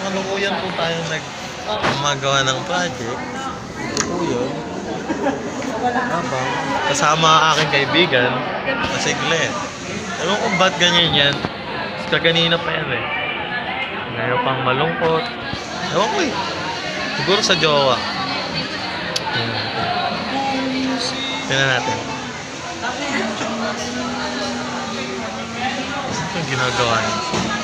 kalukuyan po tayo gumagawa ng project. Ito po yun. Habang kasama ang aking kaibigan na si Glenn. Ewan kung ba't ganyan yan. Kaganina pa yan eh. Ngayon pang malungkot. Ewan ko eh. Siguro sa jowa. Tingnan natin. Ito yung ginagawa niya.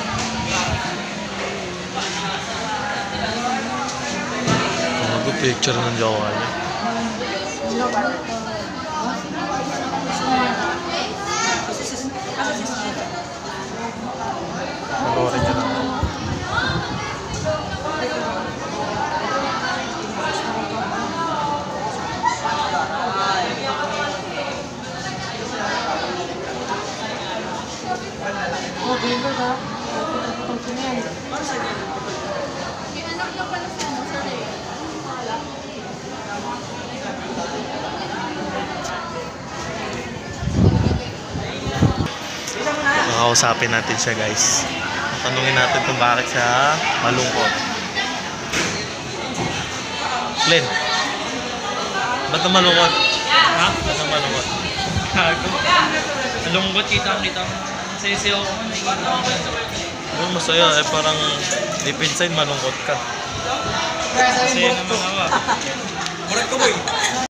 Mag-picture ng jowa niya. Panoorin niyo naman. Oh, ganda ka. Kakausapin natin siya, guys. Tanungin natin kung bakit siya malungkot. Glenn, ba't na malungkot? Ha? Ba't na malungkot? Gago. Malungkot, kita-kita mo. Sisiyo ko. Ano masaya eh, parang deep inside malungkot ka. Masaya naman ako. Murat ko boy.